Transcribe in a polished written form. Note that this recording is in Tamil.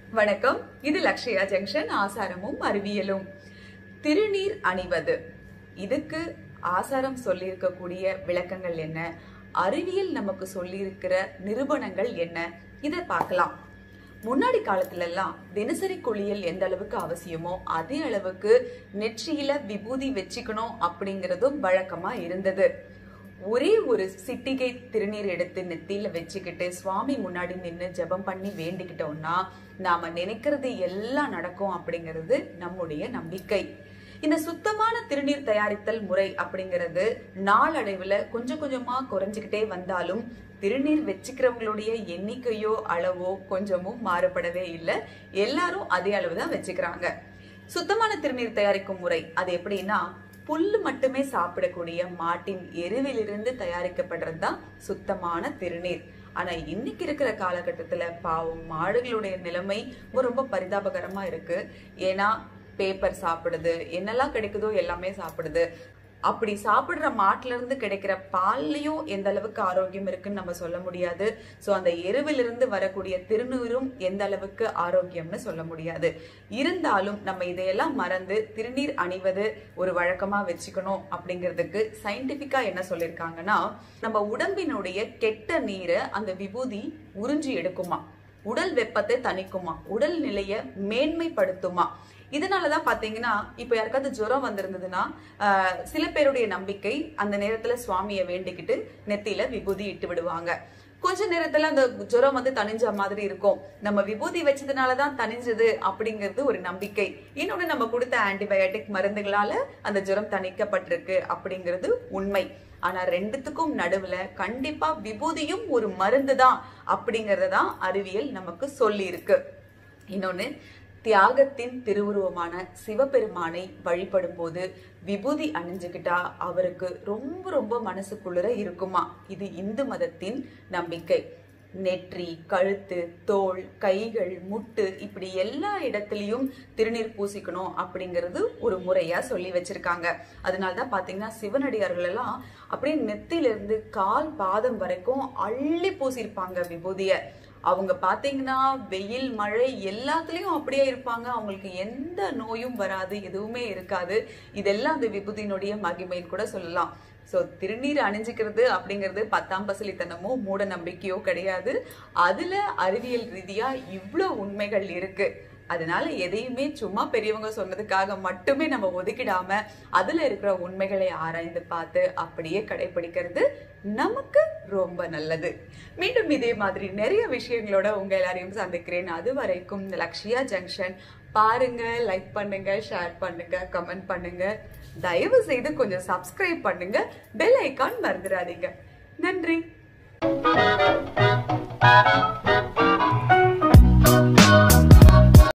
வணக்கம். இது லக்ஷயா ஜங்ஷன். ஆசாரமும் அறிவியலும். திருநீர் அணிவது, இதுக்கு ஆசாரம் சொல்லியிருக்கக்கூடிய விளக்கங்கள் என்ன, அறிவியல் நமக்கு சொல்லியிருக்கிற நிரூபணங்கள் என்ன, இதை பார்க்கலாம். முன்னாடி காலத்துல எல்லாம் தினசரி குளியல் எந்த அளவுக்கு அவசியமோ அதே அளவுக்கு நெற்றியில விபூதி வச்சுக்கணும் அப்படிங்கறதும் வழக்கமா இருந்தது. ஒரே ஒரு சிட்டிகை திருநீர் எடுத்து நெத்தியில வச்சுக்கிட்டு சுவாமி முன்னாடி நின்று ஜெபம் பண்ணி வேண்டிக்கிட்டோம்னா நாம நினைக்கிறது எல்லாம் நடக்கும் அப்படிங்கிறது நம்முடைய நம்பிக்கை. இந்த சுத்தமான திருநீர் தயாரித்தல் முறை அப்படிங்கிறது நாளடைவுல கொஞ்சம் கொஞ்சமா குறைஞ்சுக்கிட்டே வந்தாலும் திருநீர் வச்சுக்கிறவங்களுடைய எண்ணிக்கையோ அளவோ கொஞ்சமும் மாறுபடவே இல்லை. எல்லாரும் அதே அளவுதான் வச்சுக்கிறாங்க. சுத்தமான திருநீர் தயாரிக்கும் முறை அது எப்படின்னா, புல்லு மட்டுமே சாப்பிடக்கூடிய மாட்டின் எருவிலிருந்து தயாரிக்கப்படுறதுதான் சுத்தமான திருநீர். ஆனா இன்னைக்கு இருக்கிற காலகட்டத்துல பாவம் மாடுகளுடைய நிலைமை ரொம்ப பரிதாபகரமா இருக்கு. ஏன்னா பேப்பர் சாப்பிடுது, என்னெல்லாம் கிடைக்குதோ எல்லாமே சாப்பிடுது. அப்படி சாப்பிடுற மாட்டுல இருந்து கிடைக்கிற பால்லையும் எந்த அளவுக்கு ஆரோக்கியம் இருக்குன்னு நம்ம சொல்ல முடியாது. சோ அந்த எருவிலிருந்து வரக்கூடிய திருநீரும் எந்த அளவுக்கு ஆரோக்கியம்னு சொல்ல முடியாது. இருந்தாலும் நம்ம இதையெல்லாம் மறந்து திருநீர் அணிவது ஒரு வழக்கமா வச்சுக்கணும் அப்படிங்கிறதுக்கு சயின்டிபிக்கா என்ன சொல்லியிருக்காங்கன்னா, நம்ம உடம்பினுடைய கெட்ட நீரை அந்த விபூதி உறிஞ்சி எடுக்குமா, உடல் வெப்பத்தை தணிக்குமா, உடல் நிலைய மேன்மைப்படுத்துமா. இதனாலதான் பாத்தீங்கன்னா இப்ப யாருக்காவது ஜுரம் வந்திருந்ததுன்னா சில பேருடைய நம்பிக்கை அந்த நேரத்துல சுவாமியை வேண்டிக்கிட்டு நெத்தியில விபூதி இட்டு விடுவாங்க. கொஞ்ச நேரத்துல அந்த ஜுரம் தணிஞ்ச மாதிரி இருக்கும். நம்ம விபூதி வச்சதுனாலதான் தணிஞ்சது அப்படிங்கிறது ஒரு நம்பிக்கை. இன்னொன்னு, நம்ம கொடுத்த ஆன்டிபயோட்டிக் மருந்துகளால அந்த ஜுரம் தணிக்கப்பட்டிருக்கு அப்படிங்கிறது உண்மை. ஆனா ரெண்டுத்துக்கும் நடுவுல கண்டிப்பா விபூதியும் ஒரு மருந்து தான் அப்படிங்கறதான் அறிவியல் நமக்கு சொல்லி இருக்கு. இன்னொன்னு, தியாகத்தின் திருவுருவமான சிவபெருமானை வழிபடும் போது விபூதி அணிஞ்சுக்கிட்டா அவருக்கு ரொம்ப ரொம்ப மனசுக்குள்ளுற இருக்குமா. இது இந்து மதத்தின் நம்பிக்கை. நெற்றி, கழுத்து, தோள், கைகள், முட்டு இப்படி எல்லா இடத்துலயும் திருநீர் பூசிக்கணும் அப்படிங்கிறது ஒரு முறையா சொல்லி வச்சிருக்காங்க. அதனாலதான் பாத்தீங்கன்னா சிவனடியார்கள் எல்லாம் அப்படியே நெத்திலிருந்து கால் பாதம் வரைக்கும் அள்ளி பூசிருப்பாங்க விபூதிய. அவங்க பாத்தீங்கன்னா வெயில் மழை எல்லாத்துலயும் அப்படியே இருப்பாங்க. அவங்களுக்கு எந்த நோயும் வராது, எதுவுமே இருக்காது. இதெல்லாம் அந்த விபூதியினுடைய மகிமைன்னு கூட சொல்லலாம். சோ திருநீர் அணிஞ்சுக்கிறது அப்படிங்கிறது 10ஆம் பசலித்தனமோ மூட நம்பிக்கையோ கிடையாது. அதுல அறிவியல் ரீதியா இவ்வளவு உண்மைகள் இருக்கு. அதனால எதையுமே சும்மா பெரியவங்க சொன்னதுக்காக மட்டுமே நம்ம ஒதுக்கிடாம அதுல இருக்கிற உண்மைகளை ஆராய்ந்து பார்த்து அப்படியே கடைபிடிக்கிறது நமக்கு ரொம்ப நல்லது. மீண்டும் இதே மாதிரி நிறைய விஷயங்களோட உங்க எல்லாரையும் சந்திக்கிறேன். அது வரைக்கும் லக்ஷயா ஜங்ஷன் பாருங்க, லைக் பண்ணுங்க, ஷேர் பண்ணுங்க, கமெண்ட் பண்ணுங்க. தயவு செய்து கொஞ்சம் சப்ஸ்கிரைப் பண்ணுங்க. பெல் ஐகான் மறந்துடாதீங்க. நன்றி.